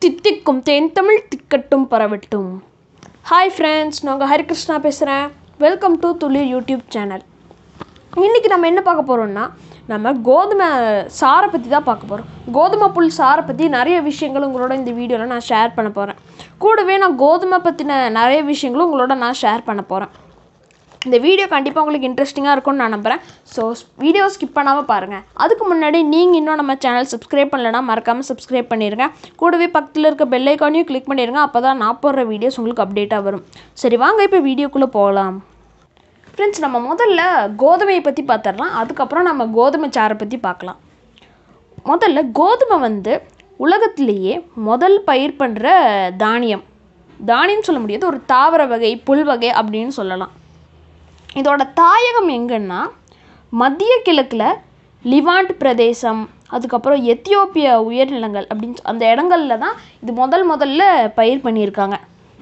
தித்திக்கும் தேன் தமிழ் திக்கட்டும் பரவட்டும். Hi friends, நாங்கள் ஹரிகிருஷ்ணா பேசுகிறேன். Welcome to Thulir YouTube channel. இன்றைக்கி நம்ம என்ன பார்க்க போகிறோம்னா, நம்ம கோதுமை சாரை பற்றி தான் பார்க்க போகிறோம். கோதுமை புல் சாரை பற்றி நிறைய விஷயங்கள் உங்களோட இந்த வீடியோவில் நான் ஷேர் பண்ண போகிறேன். கூடவே நான் கோதுமை பற்றின நிறைய விஷயங்களும் உங்களோட நான் ஷேர் பண்ண போகிறேன். இந்த வீடியோ கண்டிப்பாக உங்களுக்கு இன்ட்ரெஸ்டிங்காக இருக்கும்னு நான் நம்புகிறேன். ஸோ வீடியோ ஸ்கிப் பண்ணாமல் பாருங்கள். அதுக்கு முன்னாடி நீங்கள் இன்னும் நம்ம சேனல் சப்ஸ்கிரைப் பண்ணலைன்னா மறக்காமல் சப்ஸ்கிரைப் பண்ணிடுங்க. கூடவே பக்கத்தில் இருக்க பெல் ஐக்கானையும் கிளிக் பண்ணிடுங்க. அப்போ தான் நான் போடுற வீடியோஸ் உங்களுக்கு அப்டேட்டாக வரும். சரி, வாங்க இப்போ வீடியோக்குள்ளே போகலாம். ஃப்ரெண்ட்ஸ், நம்ம முதல்ல கோதுமையை பற்றி பார்த்துடலாம். அதுக்கப்புறம் நம்ம கோதுமை சாறை பற்றி பார்க்கலாம். முதல்ல கோதுமை உலகத்திலேயே முதல் பயிர் பண்ணுற தானியம் சொல்ல முடியாது, ஒரு தாவர வகை, புல் வகை அப்படின்னு சொல்லலாம். இதோட தாயகம் எங்கன்னா மத்திய கிழக்கில் லிவாண்ட் பிரதேசம், அதுக்கப்புறம் எத்தியோப்பிய உயர்நிலங்கள் அப்படின்னு அந்த இடங்களில் தான் இது முதல்ல பயிர் பண்ணியிருக்காங்க.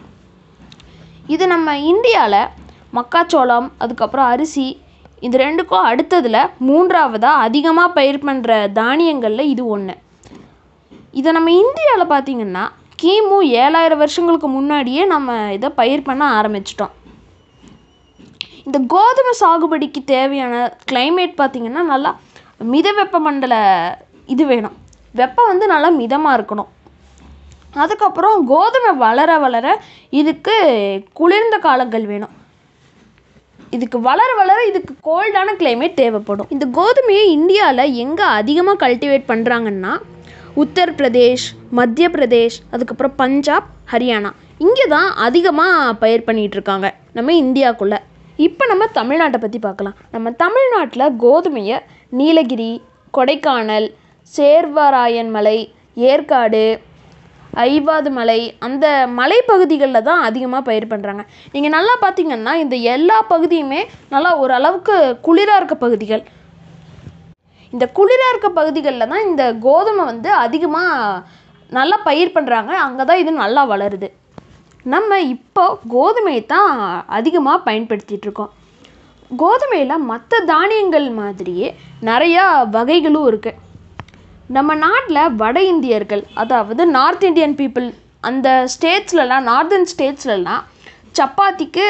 இது நம்ம இந்தியாவில் மக்காச்சோளம், அதுக்கப்புறம் அரிசி, இது ரெண்டுக்கும் அடுத்ததில் மூன்றாவதாக அதிகமாக பயிர் பண்ணுற தானியங்களில் இது ஒன்று. இதை நம்ம இந்தியாவில் பார்த்திங்கன்னா கிமு 7000 வருஷங்களுக்கு முன்னாடியே நம்ம இதை பயிர் பண்ண ஆரம்பிச்சிட்டோம். இந்த கோதுமை சாகுபடிக்கு தேவையான கிளைமேட் பார்த்திங்கன்னா நல்லா மித வெப்பமண்டல இது வேணும். வெப்பம் நல்லா மிதமாக இருக்கணும். அதுக்கப்புறம் கோதுமை வளர இதுக்கு குளிர்ந்த காலங்கள் வேணும். இதுக்கு வளர இதுக்கு கோல்டான கிளைமேட் தேவைப்படும். இந்த கோதுமையை இந்தியாவில் எங்கே அதிகமாக கல்டிவேட் பண்ணுறாங்கன்னா உத்தரப்பிரதேஷ், மத்திய பிரதேஷ், அதுக்கப்புறம் பஞ்சாப், ஹரியானா, இங்கே தான் அதிகமாக பயிர் பண்ணிகிட்ருக்காங்க நம்ம இந்தியாவுக்குள்ளே. இப்போ நம்ம தமிழ்நாட்டை பற்றி பார்க்கலாம். நம்ம தமிழ்நாட்டில் கோதுமையை நீலகிரி, கொடைக்கானல், சேர்வராயன் மலை, ஏற்காடு, ஐவாது மலை, அந்த மலைப்பகுதிகளில் தான் அதிகமாக பயிர் பண்ணுறாங்க. நீங்கள் நல்லா பார்த்தீங்கன்னா இந்த எல்லா பகுதியுமே நல்லா ஓரளவுக்கு குளிராக இருக்க பகுதிகள். இந்த குளிராக இருக்க பகுதிகளில் தான் இந்த கோதுமை அதிகமாக நல்லா பயிர் பண்ணுறாங்க. அங்கே தான் இது நல்லா வளருது. நம்ம இப்போ கோதுமையை தான் அதிகமாக பயன்படுத்திகிட்ருக்கோம். கோதுமையில் மற்ற தானியங்கள் மாதிரியே நிறையா வகைகளும் இருக்குது. நம்ம நாட்டில் வட இந்தியர்கள், அதாவது நார்த் இந்தியன் பீப்புள், அந்த ஸ்டேட்ஸ்லலாம், நார்தன் ஸ்டேட்ஸ்லலாம் சப்பாத்திக்கு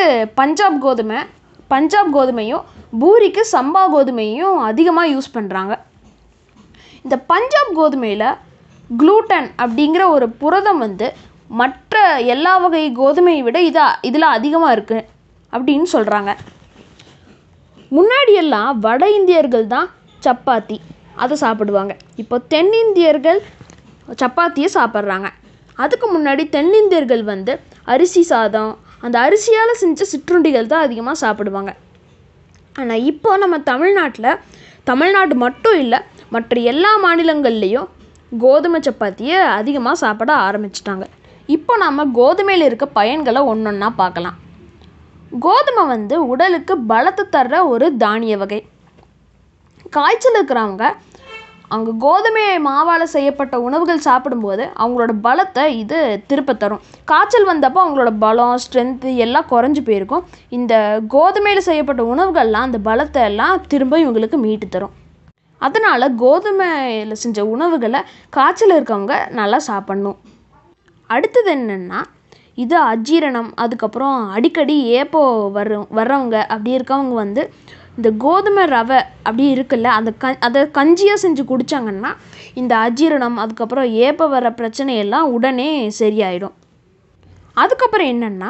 பஞ்சாப் கோதுமையும், பூரிக்கு சம்பா கோதுமையும் அதிகமாக யூஸ் பண்ணுறாங்க. இந்த பஞ்சாப் கோதுமையில் குளூட்டன் அப்படிங்கிற ஒரு புரதம் மற்ற எல்லா வகை கோதுமையை விட இதில் அதிகமாக இருக்குது அப்படின்னு சொல்கிறாங்க. முன்னாடியெல்லாம் வட இந்தியர்கள் தான் சப்பாத்தி அதை சாப்பிடுவாங்க. இப்போ தென்னிந்தியர்கள் சப்பாத்தியை சாப்பிட்றாங்க. அதுக்கு முன்னாடி தென்னிந்தியர்கள் அரிசி சாதம், அந்த அரிசியால் செஞ்ச சிற்றுண்டிகள் தான் அதிகமாக சாப்பிடுவாங்க. ஆனால் இப்போ நம்ம தமிழ்நாடு மட்டும் இல்லை, மற்ற எல்லா மாநிலங்கள்லேயும் கோதுமை சப்பாத்தியை அதிகமாக சாப்பிட ஆரம்பிச்சிட்டாங்க. இப்போ நாம் கோதுமையில் இருக்க பயன்களை ஒன்றொன்னா பார்க்கலாம். கோதுமை உடலுக்கு பலத்தை தர்ற ஒரு தானிய வகை. காய்ச்சல் இருக்கிறவங்க அங்கே கோதுமை மாவால் செய்யப்பட்ட உணவுகள் சாப்பிடும்போது அவங்களோட பலத்தை இது திருப்ப தரும். காய்ச்சல் வந்தப்போ அவங்களோட பலம், ஸ்ட்ரென்த்து எல்லாம் குறைஞ்சி போயிருக்கும். இந்த கோதுமையில் செய்யப்பட்ட உணவுகள்லாம் அந்த பலத்தை எல்லாம் திரும்ப இவங்களுக்கு மீட்டு தரும். அதனால் கோதுமையில் செஞ்ச உணவுகளை காய்ச்சல் இருக்கவங்க நல்லா சாப்பிட்ணும். அடுத்தது என்னென்னா, இது அஜீரணம், அதுக்கப்புறம் அடிக்கடி ஏப்போ வர்றவங்க அப்படி இருக்கவங்க இந்த கோதுமை ரவை அப்படி இருக்குல்ல, அதை கஞ்சியாக செஞ்சு குடித்தாங்கன்னா இந்த அஜீரணம், அதுக்கப்புறம் ஏப்போ வர பிரச்சனையெல்லாம் உடனே சரியாயிடும். அதுக்கப்புறம் என்னென்னா,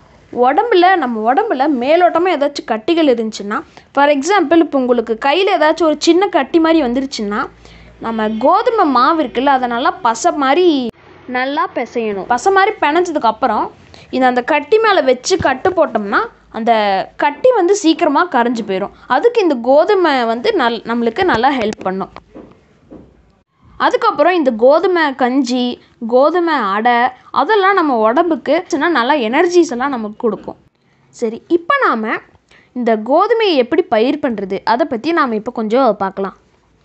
நம்ம உடம்புல மேலோட்டமாக ஏதாச்சும் கட்டிகள் இருந்துச்சுன்னா, ஃபார் எக்ஸாம்பிள் இப்போ உங்களுக்கு கையில் ஏதாச்சும் ஒரு சின்ன கட்டி மாதிரி வந்துருச்சுன்னா, நம்ம கோதுமை மாவு இருக்குல்ல, அதை நல்லா பசை மாதிரி நல்லா பிசையணும். பசை மாதிரி பிணைஞ்சதுக்கப்புறம் அந்த கட்டி மேலே வச்சு கட்டு போட்டோம்னா அந்த கட்டி சீக்கிரமாக கரைஞ்சி போயிடும். அதுக்கு இந்த கோதுமை நம்மளுக்கு நல்லா ஹெல்ப் பண்ணும். அதுக்கப்புறம் இந்த கோதுமை கஞ்சி, கோதுமை அடை, அதெல்லாம் நம்ம உடம்புக்கு நல்லா எனர்ஜிஸ் எல்லாம் நமக்கு கொடுக்கும். சரி, இப்போ நாம் இந்த கோதுமையை எப்படி பயிர் பண்ணுறது அதை பற்றி நாம் இப்போ கொஞ்சம் பார்க்கலாம்.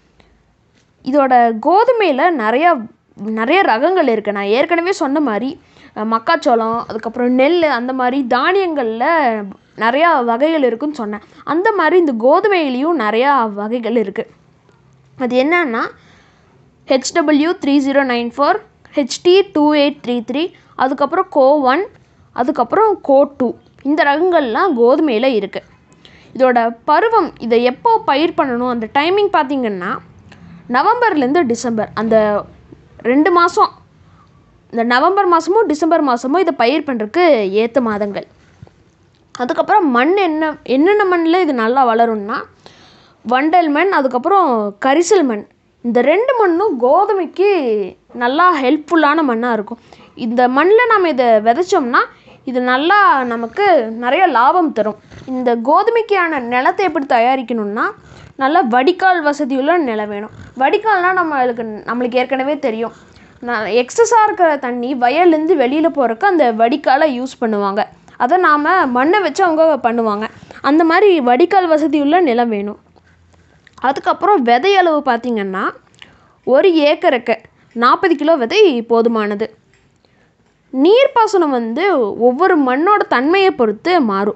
இதோட கோதுமையில் நிறைய ரகங்கள் இருக்குது. நான் ஏற்கனவே சொன்ன மாதிரி மக்காச்சோளம், அதுக்கப்புறம் நெல், அந்த மாதிரி தானியங்களில் நிறையா வகைகள் இருக்குதுன்னு சொன்னேன். அந்த மாதிரி இந்த கோதுமையிலையும் நிறையா வகைகள் இருக்குது. அது என்னன்னா HW3094, HT2833, அதுக்கப்புறம் CO1, அதுக்கப்புறம் CO2. இந்த ரகங்கள்லாம் கோதுமையில் இருக்குது. இதோட பருவம், இதை எப்போ பயிர் பண்ணணும், அந்த டைமிங் பார்த்திங்கன்னா நவம்பர்லேருந்து டிசம்பர், அந்த 2 மாதம், இந்த நவம்பர் மாதமும் டிசம்பர் மாதமும் இதை பயிர் பண்ணுறதுக்கு ஏற்ற மாதங்கள். அதுக்கப்புறம் மண் என்னென்ன மண்ணில் இது நல்லா வளரும்னா வண்டல் மண், அதுக்கப்புறம் கரிசல் மண். இந்த 2 மண்ணும் கோதுமைக்கு நல்லா ஹெல்ப்ஃபுல்லான மண்ணாக இருக்கும். இந்த மண்ணில் நம்ம இதை விதைச்சோம்னா இது நல்லா நமக்கு நிறைய லாபம் தரும். இந்த கோதுமைக்கான நிலத்தை எப்படி தயாரிக்கணும்னா நல்லா வடிகால் வசதியுள்ள நிலம் வேணும். வடிகால்னால் நம்மளுக்கு ஏற்கனவே தெரியும், எக்ஸஸாக இருக்கிற தண்ணி வயல்லேருந்து வெளியில் போகிறக்கு அந்த வடிகாலை யூஸ் பண்ணுவாங்க. அதை நாம் மண்ணை வச்சு அவங்க பண்ணுவாங்க. அந்த மாதிரி வடிகால் வசதியுள்ள நிலம் வேணும். அதுக்கப்புறம் விதை அளவு பார்த்திங்கன்னா 1 ஏக்கருக்கு 40 கிலோ விதை போதுமானது. நீர்ப்பாசனம் ஒவ்வொரு மண்ணோட தன்மையை பொறுத்து மாறும்.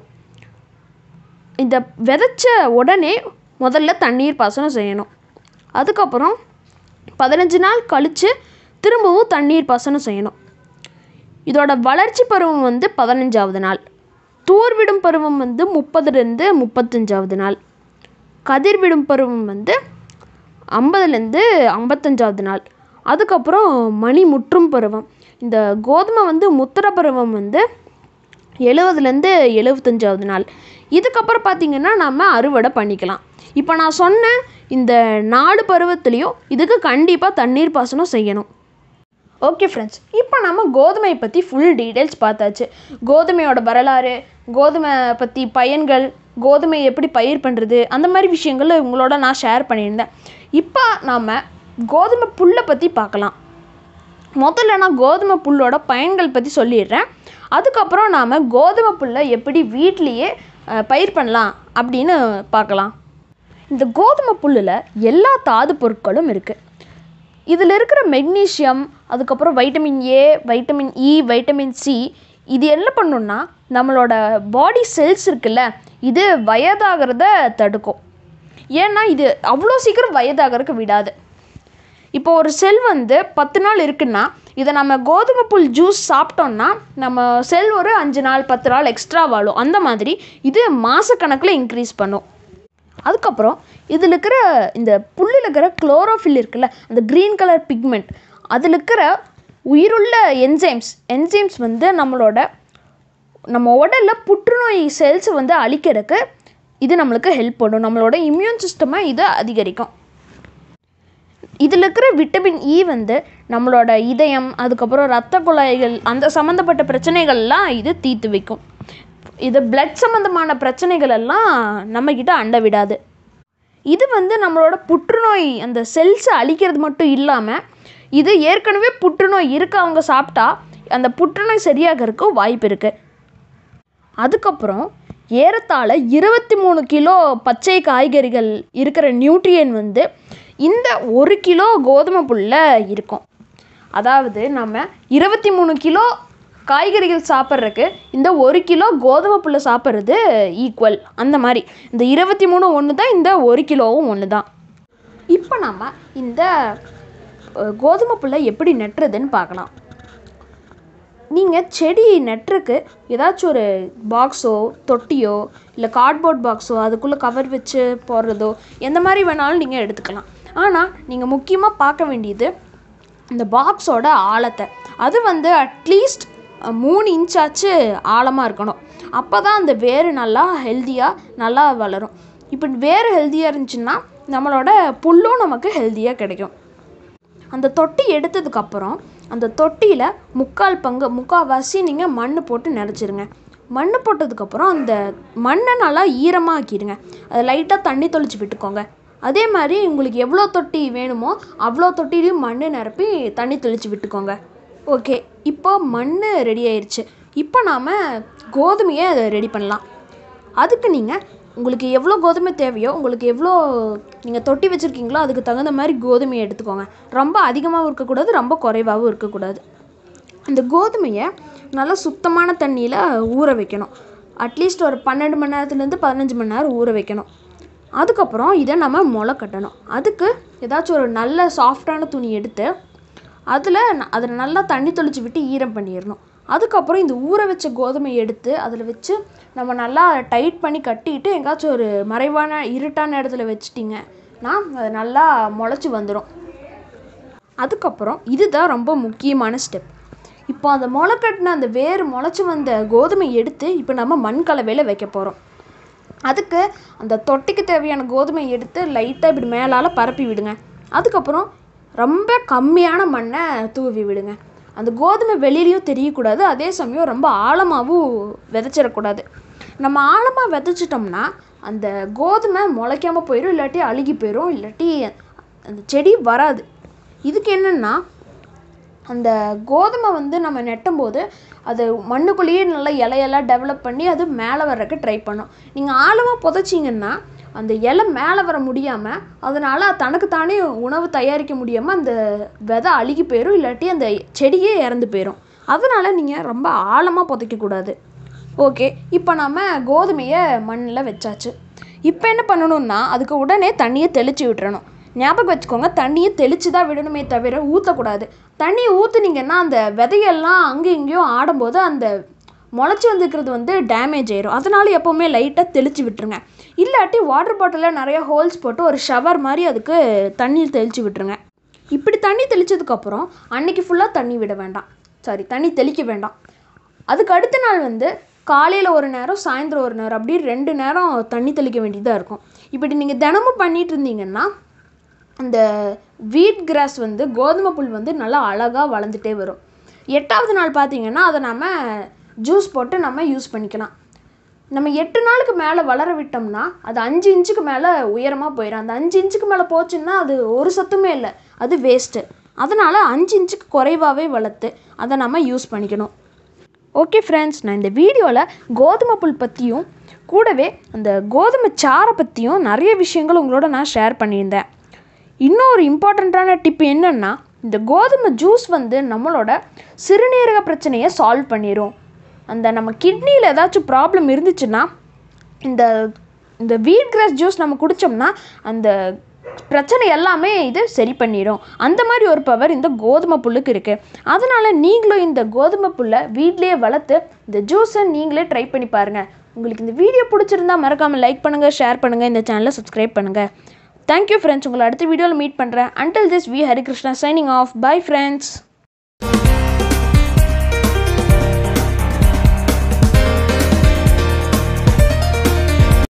இந்த விதைச்ச உடனே முதல்ல தண்ணீர் பாசனம் செய்யணும். அதுக்கப்புறம் 15 நாள் கழித்து திரும்பவும் தண்ணீர் பாசனம் செய்யணும். இதோட வளர்ச்சி பருவம் 15வது நாள். தூர்விடும் பருவம் 30லேருந்து 35வது நாள். கதிர்விடும் பருவம் 50லேருந்து 55வது நாள். அதுக்கப்புறம் மணி முற்றும் பருவம். இந்த கோதுமை முத்துற பருவம் 70லேருந்து 75வது நாள். இதுக்கப்புறம் பார்த்திங்கன்னா நம்ம அறுவடை பண்ணிக்கலாம். இப்போ நான் சொன்ன இந்த 4 பருவத்துலேயும் இதுக்கு கண்டிப்பாக தண்ணீர் பாசனம் செய்யணும். ஓகே ஃப்ரெண்ட்ஸ், இப்போ நம்ம கோதுமையை பற்றி ஃபுல் டீட்டெயில்ஸ் பார்த்தாச்சு. கோதுமையோட வரலாறு, கோதுமை பற்றி பயன்கள், கோதுமை எப்படி பயிர் பண்ணுறது, அந்த மாதிரி விஷயங்கள் உங்களோட நான் ஷேர் பண்ணியிருந்தேன். இப்போ நாம் கோதுமை புல்லை பற்றி பார்க்கலாம். முதல்ல நான் கோதுமை புல்லோட பயன்கள் பற்றி சொல்லிடுறேன். அதுக்கப்புறம் நாம் கோதுமை புல்லை எப்படி வீட்லேயே பயிர் பண்ணலாம் அப்படின்னு பார்க்கலாம். இந்த கோதுமை புல்லில் எல்லா தாது பொருட்களும் இருக்குது. இதில் இருக்கிற மெக்னீஷியம், அதுக்கப்புறம் vitamin A, vitamin E, vitamin C, இது என்ன பண்ணுன்னா நம்மளோட பாடி செல்ஸ் இருக்குல்ல, இது வயதாகிறத தடுக்கும். ஏன்னா இது அவ்வளோ சீக்கிரம் வயதாகிறதுக்கு விடாது. இப்போ ஒரு செல் 10 நாள் இருக்குன்னா இதை நம்ம கோதுமை புல் ஜூஸ் சாப்பிட்டோம்னா நம்ம செல் ஒரு 5 நாள் 10 நாள் எக்ஸ்ட்ரா வாழும். அந்த மாதிரி இது மாதக்கணக்கில் இன்க்ரீஸ் பண்ணும். அதுக்கப்புறம் இதில் இருக்கிற இந்த புல்லில் இருக்கிற குளோரோஃபில் இருக்குல்ல, அந்த க்ரீன் கலர் பிக்மெண்ட், அதில் இருக்கிற உயிருள்ள என்சைம்ஸ் நம்ம உடலில் புற்றுநோய் செல்ஸ் அழிக்கிறதுக்கு இது நம்மளுக்கு ஹெல்ப் பண்ணும். நம்மளோட இம்யூன் சிஸ்டமை இது அதிகரிக்கும். இதில் இருக்கிற விட்டமின் இ நம்மளோட இதயம், அதுக்கப்புறம் இரத்த குழாய்கள், அந்த சம்மந்தப்பட்ட பிரச்சனைகள்லாம் இது தீர்த்து வைக்கும். இது பிளட் சம்மந்தமான பிரச்சனைகள் எல்லாம் நம்மக்கிட்ட அண்ட விடாது. இது நம்மளோட புற்றுநோய் அந்த செல்ஸை அழிக்கிறது மட்டும் இல்லாமல் இது ஏற்கனவே புற்றுநோய் அவங்க சாப்பிட்டா அந்த புற்றுநோய் சரியாகிறதுக்கு வாய்ப்பு இருக்குது. அதுக்கப்புறம் ஏறத்தாழ 23 கிலோ பச்சை காய்கறிகள் இருக்கிற நியூட்ரியன் இந்த 1 கிலோ கோதுமை புல்லில் இருக்கும். அதாவது நம்ம 23 கிலோ காய்கறிகள் சாப்பிட்றதுக்கு இந்த 1 கிலோ கோதுமை புல்லை சாப்பிட்றது ஈக்குவல். அந்த மாதிரி இந்த 23 ஒன்று தான், இந்த 1 கிலோவும் ஒன்று தான். இப்போ நம்ம இந்த கோதுமை புல்லை எப்படி நட்டுறதுன்னு பார்க்கலாம். நீங்கள் செடி நட்டுறதுக்கு ஏதாச்சும் ஒரு பாக்ஸோ தொட்டியோ இல்லை கார்ட்போர்ட் பாக்ஸோ அதுக்குள்ளே கவர் வச்சு போடுறதோ எந்த மாதிரி வேணாலும் நீங்கள் எடுத்துக்கலாம். ஆனால் நீங்கள் முக்கியமாக பார்க்க வேண்டியது இந்த பாக்ஸோட ஆழத்தை. அது அட்லீஸ்ட் 3 இன்ச்சாச்சு ஆழமாக இருக்கணும். அப்போ தான் அந்த வேர் நல்லா ஹெல்த்தியாக நல்லா வளரும். இப்போ வேர் ஹெல்த்தியாக இருந்துச்சுன்னா நம்மளோட புல்லும் நமக்கு ஹெல்த்தியாக கிடைக்கும். அந்த தொட்டி எடுத்ததுக்கப்புறம் அந்த தொட்டியில் முக்கால்வாசி நீங்கள் மண் போட்டு நிறச்சிருங்க. மண் போட்டதுக்கப்புறம் அந்த மண்ணை நல்லா ஈரமாக்கிடுங்க. அதை லைட்டாக தண்ணி தெளித்து விட்டுக்கோங்க. அதே மாதிரி உங்களுக்கு எவ்வளோ தொட்டி வேணுமோ அவ்வளோ தொட்டிலையும் மண் நிரப்பி தண்ணி தெளித்து விட்டுக்கோங்க. ஓகே, இப்போ மண் ரெடி ஆயிடுச்சு. இப்போ நாம் கோதுமையை ரெடி பண்ணலாம். அதுக்கு நீங்கள் உங்களுக்கு எவ்வளோ கோதுமை தேவையோ, உங்களுக்கு எவ்வளோ நீங்கள் தொட்டி வச்சுருக்கீங்களோ அதுக்கு தகுந்த மாதிரி கோதுமையை எடுத்துக்கோங்க. ரொம்ப அதிகமாகவும் இருக்கக்கூடாது, ரொம்ப குறைவாகவும் இருக்கக்கூடாது. இந்த கோதுமையை நல்லா சுத்தமான தண்ணியில் ஊற வைக்கணும். அட்லீஸ்ட் ஒரு 12 மணி நேரத்துலேருந்து 15 மணி நேரம் ஊற வைக்கணும். அதுக்கப்புறம் இதை நம்ம முளை கட்டணும். அதுக்கு ஏதாச்சும் ஒரு நல்ல சாஃப்டான துணி எடுத்து அதில் நல்லா தண்ணி தெளித்து விட்டு ஈரம் பண்ணிடணும். அதுக்கப்புறம் இந்த ஊற வச்ச கோதுமையை எடுத்து அதில் வச்சு நம்ம நல்லா டைட் பண்ணி கட்டிட்டு எங்கேயாச்சும் ஒரு மறைவான இருட்டான இடத்துல வச்சிட்டிங்கன்னா அது நல்லா முளைச்சி வந்துடும். அதுக்கப்புறம் இதுதான் ரொம்ப முக்கியமான ஸ்டெப். இப்போ அந்த முளைக்கட்டின அந்த வேர் முளைச்சி வந்த கோதுமை எடுத்து இப்போ நம்ம மண் கலவையில் வைக்க போகிறோம். அதுக்கு அந்த தொட்டிக்கு தேவையான கோதுமை எடுத்து லைட்டாக இப்படி மேலால் பரப்பி விடுங்க. அதுக்கப்புறம் ரொம்ப கம்மியான மண்ணை தூவி விடுங்க. அந்த கோதுமை வெளியிலையும் தெரியக்கூடாது, அதே சமயம் ரொம்ப ஆழமாகவும் விதைச்சிடக்கூடாது. நம்ம ஆழமாக விதைச்சிட்டோம்னா அந்த கோதுமை முளைக்காமல் போயிடும், இல்லாட்டி அழுகி போயிடும், இல்லாட்டி அந்த செடி வராது. இதுக்கு என்னென்னா அந்த கோதுமை நம்ம நெட்டும்போது அது மண்ணுக்குள்ளேயே நல்லா இலையெல்லாம் டெவலப் பண்ணி அது மேலே வர்றதுக்கு ட்ரை பண்ணும். நீங்கள் ஆழமாக புதைச்சிங்கன்னா அந்த இலை மேலே வர முடியாமல் அதனால் தனக்குத்தானே உணவு தயாரிக்க முடியாமல் அந்த விதை அழுகி போயிடும், இல்லாட்டி அந்த செடியே இறந்து போயிடும். அதனால் நீங்கள் ரொம்ப ஆழமாக புதைக்கக்கூடாது. ஓகே, இப்போ நம்ம கோதுமையை மண்ணில் வச்சாச்சு. இப்போ என்ன பண்ணணும்னா அதுக்கு உடனே தண்ணியை தெளித்து விட்டுறணும். ஞாபகம் வச்சுக்கோங்க, தண்ணியை தெளித்து தான் விடணுமே தவிர ஊற்றக்கூடாது. தண்ணியை ஊற்றுனீங்கன்னா அந்த விதையெல்லாம் அங்கேயும் இங்கேயும் ஆடும்போது அந்த முளைச்சி வந்துக்கிறது டேமேஜ் ஆயிடும். அதனால எப்போவுமே லைட்டாக தெளித்து விட்டுருங்க. இல்லாட்டி வாட்டர் பாட்டிலில் நிறைய ஹோல்ஸ் போட்டு ஒரு ஷவர் மாதிரி அதுக்கு தண்ணி தெளித்து விட்டுருங்க. இப்படி தண்ணி தெளித்ததுக்கப்புறம் அன்றைக்கி ஃபுல்லாக தண்ணி தெளிக்க வேண்டாம். அதுக்கு அடுத்த நாள் காலையில் ஒரு நேரம் சாயந்தரம் ஒரு நேரம் அப்படி 2 நேரம் தண்ணி தெளிக்க வேண்டியதாக இருக்கும். இப்படி நீங்கள் தினமும் பண்ணிகிட்டு இருந்தீங்கன்னா அந்த வீட் கிராஸ் கோதுமை புல் நல்லா அழகாக வளர்ந்துட்டே வரும். 8வது நாள் பார்த்திங்கன்னா அதை நம்ம ஜூஸ் போட்டு நம்ம யூஸ் பண்ணிக்கலாம். நம்ம 8 நாளுக்கு மேலே வளர விட்டோம்னா அது 5 இன்ச்சுக்கு மேலே உயரமாக போயிடும். அந்த 5 இன்ச்சுக்கு மேலே போச்சுன்னா அது ஒரு சத்துமே இல்லை, அது வேஸ்ட்டு. அதனால் 5 இன்ச்சுக்கு குறைவாகவே வளர்த்து அதை நம்ம யூஸ் பண்ணிக்கணும். ஓகே ஃப்ரெண்ட்ஸ், நான் இந்த வீடியோவில் கோதுமை புல் பற்றியும் கூடவே அந்த கோதுமை சாரை பற்றியும் நிறைய விஷயங்கள் உங்களோட நான் ஷேர் பண்ணியிருந்தேன். இன்னொரு இம்பார்ட்டண்ட்டான டிப் என்னென்னா இந்த கோதுமை ஜூஸ் நம்மளோட சிறுநீரக பிரச்சனையை சால்வ் பண்ணிடும். அந்த நம்ம கிட்னியில் ஏதாச்சும் ப்ராப்ளம் இருந்துச்சுன்னா இந்த வீட் கிராஸ் ஜூஸ் நம்ம குடித்தோம்னா அந்த பிரச்சனை எல்லாமே இது சரி பண்ணிடும். அந்த மாதிரி ஒரு பவர் இந்த கோதுமை புல்லுக்கு இருக்குது. அதனால் நீங்களும் இந்த கோதுமை புல்லை வீட்லேயே வளர்த்து இந்த ஜூஸை நீங்களே ட்ரை பண்ணி பாருங்கள். உங்களுக்கு இந்த வீடியோ பிடிச்சிருந்தா மறக்காமல் லைக் பண்ணுங்கள், ஷேர் பண்ணுங்கள், இந்த சேனலை சப்ஸ்கிரைப் பண்ணுங்கள். Thank you friends. உங்களை அடுத்த வீடியோவில் மீட் பண்ணுறேன். Until this, we Hari Krishna signing off. Bye friends.